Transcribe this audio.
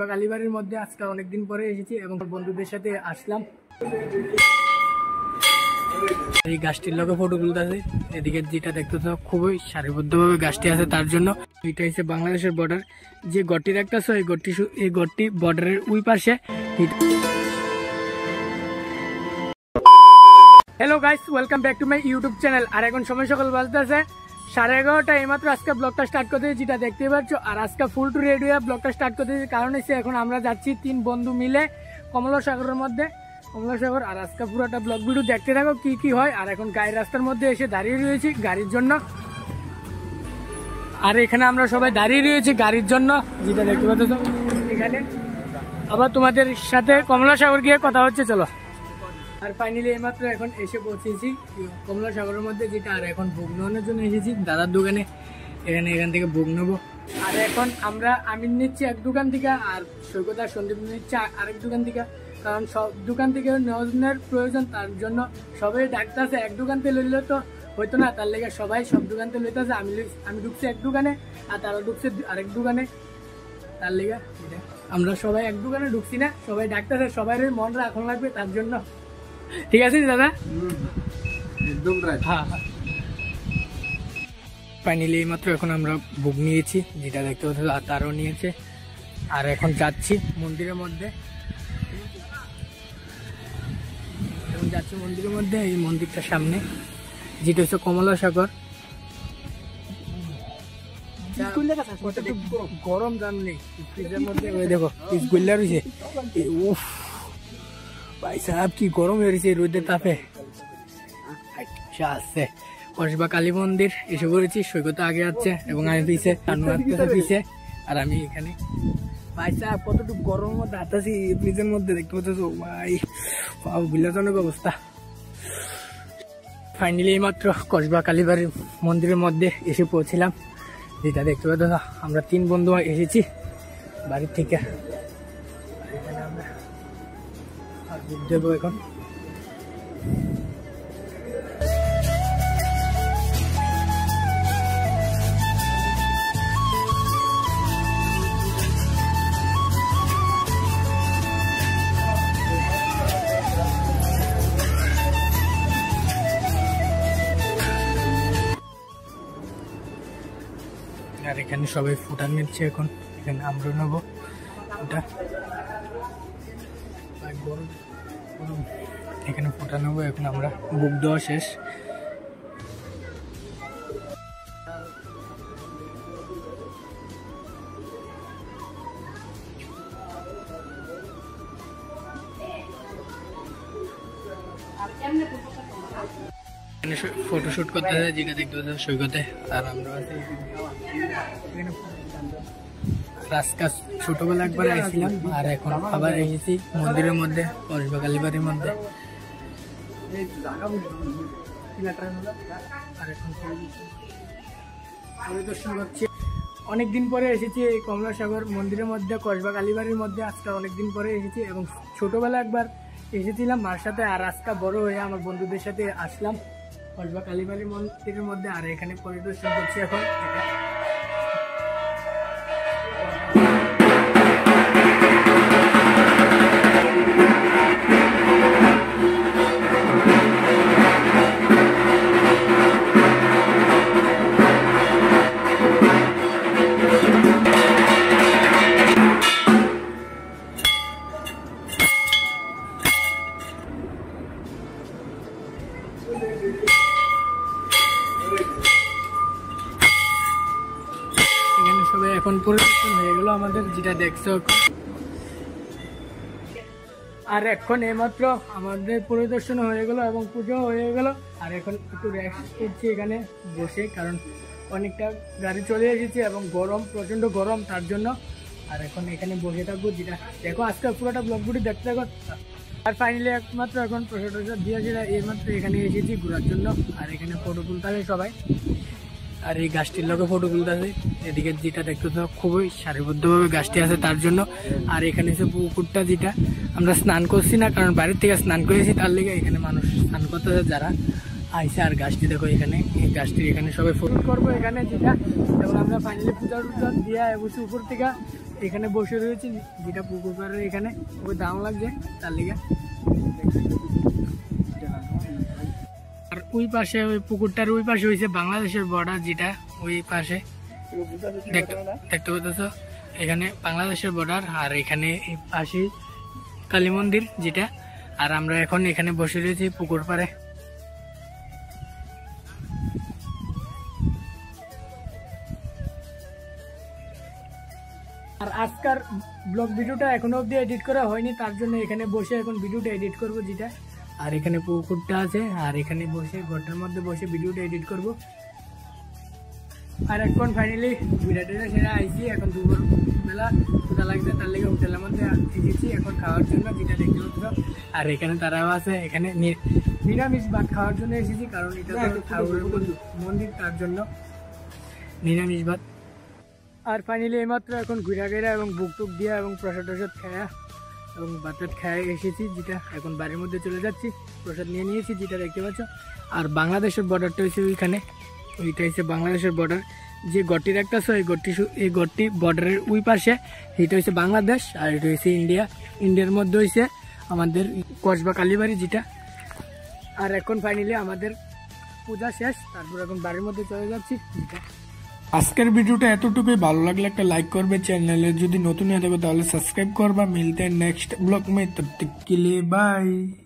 কালীবাড়ির মধ্যে আজকে অনেকদিন পরে এসেছি এবং বন্ধুদের সাথে আসলাম। এই গাছটির লগে ফটো তুলতেছে। এদিকে যেটা দেখতেছ খুবই সারিবদ্ধভাবে গাছটি আছে, তার জন্য এটা হচ্ছে বাংলাদেশের বর্ডার। যে গড়টি দেখতেছ এই গড়টি বর্ডারের ওই পাশে। Hello guys, welcome back to my YouTube channel. আর এখন সময় সকাল বাজতেছে 11:30। এইমাত্র আজকে ব্লগটা স্টার্ট করতে যেটা দেখতে পাচ্ছ। আর আজকে ফুল টু রেডি হয়ে ব্লগটা স্টার্ট করতে কারণ হচ্ছে এখন আমরা যাচ্ছি 3 বন্ধু মিলে কমলাসাগরের মধ্যে। কমলাসাগর আর আজকে পুরোটা ব্লগ ভিডিও দেখতে থাকো কি কি হয়। আর এখন গায়ের রাস্তার মধ্যে এসে দাঁড়িয়ে রয়েছি গাড়ির জন্য। আর এখানে আমরা সবাই দাঁড়িয়ে রয়েছি গাড়ির জন্য, যেটা দেখতে পাচ্ছ এখানে। আবার তোমাদের সাথে কমলাসাগর গিয়ে কথা হচ্ছে, চলো। আর ফাইনালি এইমাত্র এখন এসে পৌঁছেছি কমলাসাগরের মধ্যে, যেটা আর এখন ভোগ নেওয়ানোর জন্য এসেছি দাদার দোকানে। এখান থেকে ভোগ নেবো। আর এখন আমি নিচ্ছি এক দোকান থেকে, আর সৈকত আর সন্দীপ নিচ্ছে আরেক দোকান থেকে। কারণ সব দোকান থেকে নেওয়ার প্রয়োজন, তার জন্য সবাই ডাকতেছে। এক দোকান থেকে লইলে তো হইতো না, তার লেগে সবাই সব দোকান থেকে লইতেছে। আমি ঢুকছি এক দোকানে আর তারা ঢুকছে আরেক দোকানে, তার লেগে আমরা সবাই এক দোকানে ঢুকছি না। সবাই ডাকতেছে, সবাই মন রাখা লাগবে, তার জন্য। ঠিক আছে দাদা, একদম রাইট। হ্যাঁ, ফাইনালি এইমাত্র এখন আমরা বুক নিয়েছি, যেটা দেখতে পাচ্ছি তারও নিয়েছে। আর এখন যাচ্ছি মন্দিরের মধ্যে। এই মন্দিরটার সামনে, যেটা হচ্ছে কমলাসাগর। গরম জাননি ফ্রিজের মধ্যে, ওই দেখো ফ্রিজ গুল্লা রয়েছে। উফ ভাই সাহেব, কি গরম হয়েছে রোদের তাপে। আসছে কসবা কালী মন্দির এসে পড়েছি। সৈকত আগে আছে এবং আমি পিছে, পিছে। আর আমি এখানে ভাই সাহেব কতটুকু গরমের মধ্যে হাঁটাছি ফ্রিজের মধ্যে, দেখতে পাচ্ছ ভাই বিলাজনক অবস্থা। ফাইনালি এইমাত্র কসবা কালীবাড়ির মন্দিরের মধ্যে এসে পৌঁছিলাম, যেটা দেখতে পাচ্ছ আমরা 3 বন্ধু এসেছি বাড়ির থেকে। আর বুক দেবো এখন। আর এখানে সবাই ফুটা নিচ্ছে এখন। এখানে আমরা নেবো ফুটা, এখানে ফুটা নেবো। এখন আমরা বুক দেওয়া শেষ। ফটোশুট করতে হয়, যেটা দেখতে পাচ্ছি সৈকতে। আর আমরা রাস্তা ছোটবেলা একবার আসছিলাম, আর এখন আবার এসেছি মন্দিরের মধ্যে, কসবা কালীবাড়ির মধ্যে। আর এখন পরিদর্শন করছি। অনেকদিন পরে এসেছি এই কমলাসাগর মন্দিরের মধ্যে, কসবা কালীবাড়ির মধ্যে। আজকে অনেকদিন পরে এসেছি এবং ছোটবেলা একবার এসেছিলাম মার সাথে। আর আজকে বড় হয়ে আমার বন্ধুদের সাথে আসলাম কসবা কালীবাড়ির মন্দিরের মধ্যে। আর এখানে পরিদর্শন করছি এখন। এখানে সবাই এখন পরিবর্তন হয়ে গেল আমাদের, যেটা দেখছো। আর এখন এইমাত্র আমাদের পরিদর্শন হয়ে গেল এবং পুজো হয়ে গেল। আর এখন একটু রেস্ট করছি এখানে বসে, কারণ অনেকটা গাড়ি চলে এসেছে এবং গরম, প্রচন্ড গরম, তার জন্য। আর এখন এখানে বসে থাকবো, যেটা দেখো আজকে পুরোটা ব্লগ ভিডিও দেখতে থাকো। আর ফাইনালি একমাত্র এখন প্রসাদ দিয়েছে, এইমাত্র এখানে এসেছি ঘোরার জন্য। আর এখানে ফটো তুলতে হবে সবাই। আর এই গাছটির লগে ফটো তুলতেছে। এদিকে যেটা দেখতে খুবই সারিবদ্ধভাবে গাছটি আছে, তার জন্য। আর এখানে এসে পুকুরটা, যেটা আমরা স্নান করছি না, কারণ বাড়ির থেকে স্নান করেছি, তার লেগে এখানে মানুষ স্নান করতেছে যারা আইসে। আর গাছটি দেখো এখানে, এই গাছটির এখানে সবাই ফটো করবো এখানে, যেটা এবং আমরা ফাইনালি পূজা টুজা দিয়ে বসে উপর থেকে এখানে বসে রয়েছে, যেটা পুকুর পাড়ের এখানে ওই দাম লাগছে তার লিগে। আর ওই পাশে ওই পুকুরটার ওই পাশে হয়েছে বাংলাদেশের বর্ডার, যেটা ওই পাশে দেখতে পাচ্ছ এখানে বাংলাদেশের বর্ডার। আর এখানে এই পাশে কালী মন্দির যেটা। আর আমরা এখন এখানে বসে রয়েছি পুকুর পাড়ে। আর আজকার ব্লগ ভিডিওটা এখনো অব্দি এডিট করা হয়নি, তার জন্য এখানে বসে এখন ভিডিওটা এডিট করব যেটা। আর এখানে পুকুরটা আছে, আর এখানে বসে ঘরটার মধ্যে বসে ভিডিওটা এডিট করব। আর এখন ফাইনালি বিরাটেরা সেরা আইসি, এখন দুপুর বেলা কোথা লাগছে তার লেগে হোটেলের মধ্যে এসেছি এখন খাওয়ার জন্য, যেটা দেখতে পাচ্ছ। আর এখানে তারাও আছে, এখানে নিরামিষ ভাত খাওয়ার জন্য এসেছি, কারণ এটা ঠাকুরের মন্দির, তার জন্য নিরামিষ ভাত। আর ফাইনালি এইমাত্র এখন ঘুরা গেরা এবং বুক টুক দিয়া এবং প্রসাদ টসাদ খায়া এবং ভাত খায় এসেছি, যেটা এখন বাড়ির মধ্যে চলে যাচ্ছি। প্রসাদ নিয়ে নিয়েছি, যেটা দেখতে পাচ্ছ। আর বাংলাদেশের বর্ডারটা হচ্ছে ওইখানে, ওইটা হচ্ছে বাংলাদেশের বর্ডার। যে গড়টি দেখতেছ এই গড়টি বর্ডারের ওই পাশে, এটা হচ্ছে বাংলাদেশ আর এটা হচ্ছে ইন্ডিয়া। ইন্ডিয়ার মধ্যে হচ্ছে আমাদের কসবা কালীবাড়ি যেটা। আর এখন ফাইনালি আমাদের পূজা শেষ, তারপর এখন বাড়ির মধ্যে চলে যাচ্ছি যেটা। আজকের ভিডিওটা এতটুকুই, ভালো লাগলে একটা লাইক করবে, চ্যানেলে যদি নতুন হয়ে থাকো তাহলে সাবস্ক্রাইব করবা। মিলতে নেক্সট ব্লগ মে, তব তক के लिए बाय।